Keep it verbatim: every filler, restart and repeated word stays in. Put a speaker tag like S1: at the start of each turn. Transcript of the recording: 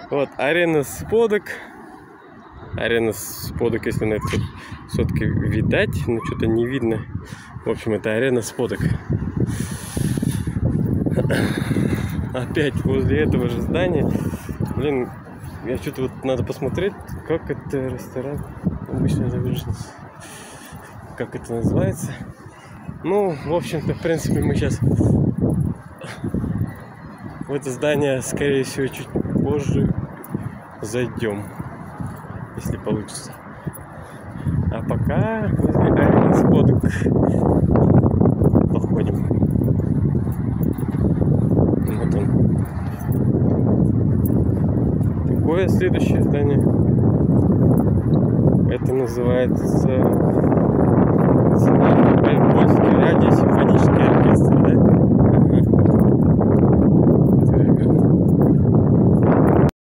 S1: Вот, арена Сподок. Арена Сподок, если на это все-таки видать, но что-то не видно. В общем, это арена Сподок. Опять возле этого же здания. Блин, я что-то вот надо посмотреть, как это ресторан. Обычно завижу, как это называется. Ну, в общем-то, в принципе, мы сейчас в это здание, скорее всего, чуть позже зайдем, если получится. А пока возле арены Сподок походим. Вот он. Такое следующее здание. Это называется Польский радиосимфонический оркестр, да?